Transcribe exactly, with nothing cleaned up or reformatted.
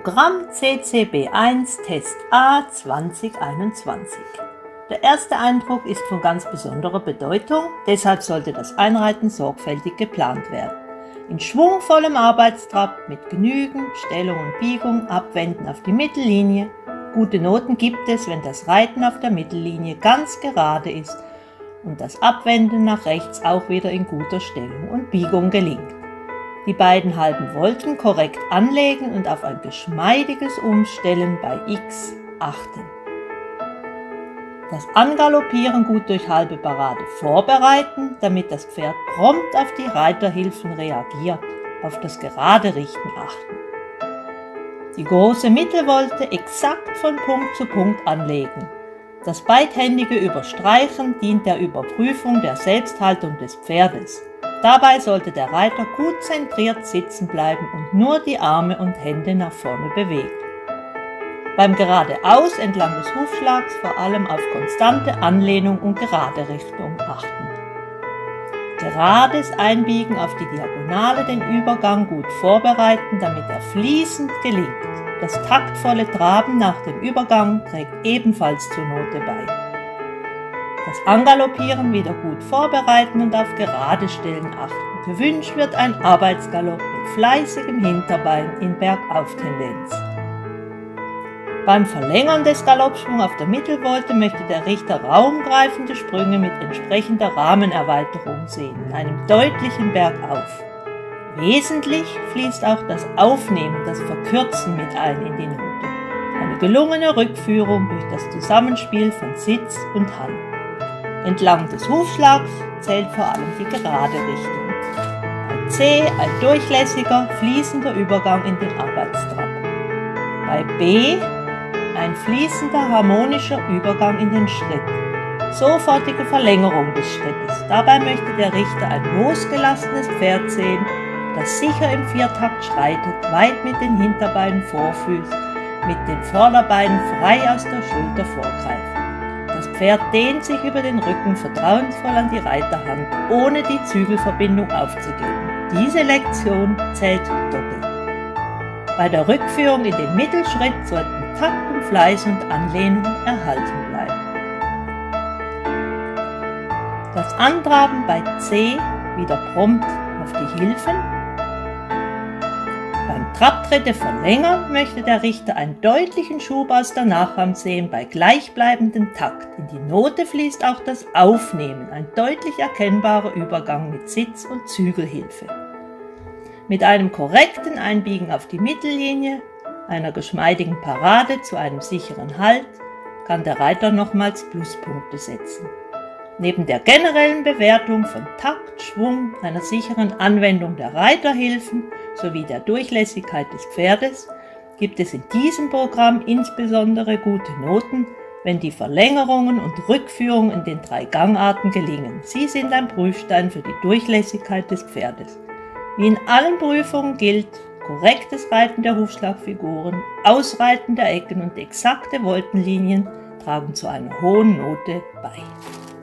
Programm C C B eins Test A zwanzig einundzwanzig. Der erste Eindruck ist von ganz besonderer Bedeutung, deshalb sollte das Einreiten sorgfältig geplant werden. In schwungvollem Arbeitstrab mit genügend Stellung und Biegung, Abwenden auf die Mittellinie. Gute Noten gibt es, wenn das Reiten auf der Mittellinie ganz gerade ist und das Abwenden nach rechts auch wieder in guter Stellung und Biegung gelingt. Die beiden halben Volten korrekt anlegen und auf ein geschmeidiges Umstellen bei X achten. Das Angaloppieren gut durch halbe Parade vorbereiten, damit das Pferd prompt auf die Reiterhilfen reagiert, auf das gerade Richten achten. Die große Mittelvolte exakt von Punkt zu Punkt anlegen. Das beidhändige Überstreichen dient der Überprüfung der Selbsthaltung des Pferdes. Dabei sollte der Reiter gut zentriert sitzen bleiben und nur die Arme und Hände nach vorne bewegen. Beim Geradeaus entlang des Hufschlags vor allem auf konstante Anlehnung und gerade Richtung achten. Gerades Einbiegen auf die Diagonale, den Übergang gut vorbereiten, damit er fließend gelingt. Das taktvolle Traben nach dem Übergang trägt ebenfalls zur Note bei. Das Angaloppieren wieder gut vorbereiten und auf gerade Stellen achten. Gewünscht wird ein Arbeitsgalopp mit fleißigem Hinterbein in Bergauftendenz. Beim Verlängern des Galoppschwungs auf der Mittelvolte möchte der Richter raumgreifende Sprünge mit entsprechender Rahmenerweiterung sehen, in einem deutlichen Bergauf. Wesentlich fließt auch das Aufnehmen, das Verkürzen mit ein in die Note. Eine gelungene Rückführung durch das Zusammenspiel von Sitz und Hand. Entlang des Hufschlags zählt vor allem die gerade Richtung. Bei C ein durchlässiger, fließender Übergang in den Arbeitstrab. Bei B ein fließender, harmonischer Übergang in den Schritt. Sofortige Verlängerung des Schrittes. Dabei möchte der Richter ein losgelassenes Pferd sehen, das sicher im Viertakt schreitet, weit mit den Hinterbeinen vorfüßt, mit den Vorderbeinen frei aus der Schulter vorgreift. Das Pferd dehnt sich über den Rücken vertrauensvoll an die Reiterhand, ohne die Zügelverbindung aufzugeben. Diese Lektion zählt doppelt. Bei der Rückführung in den Mittelschritt sollten Takt und Fleiß und Anlehnung erhalten bleiben. Das Antraben bei C wieder prompt auf die Hilfen. Beim Trabtritte verlängern möchte der Richter einen deutlichen Schub aus der Nachhand sehen bei gleichbleibendem Takt. In die Note fließt auch das Aufnehmen, ein deutlich erkennbarer Übergang mit Sitz- und Zügelhilfe. Mit einem korrekten Einbiegen auf die Mittellinie, einer geschmeidigen Parade zu einem sicheren Halt, kann der Reiter nochmals Pluspunkte setzen. Neben der generellen Bewertung von Takt, Schwung, einer sicheren Anwendung der Reiterhilfen sowie der Durchlässigkeit des Pferdes gibt es in diesem Programm insbesondere gute Noten, wenn die Verlängerungen und Rückführungen in den drei Gangarten gelingen. Sie sind ein Prüfstein für die Durchlässigkeit des Pferdes. Wie in allen Prüfungen gilt, korrektes Reiten der Hufschlagfiguren, Ausreiten der Ecken und exakte Voltenlinien tragen zu einer hohen Note bei.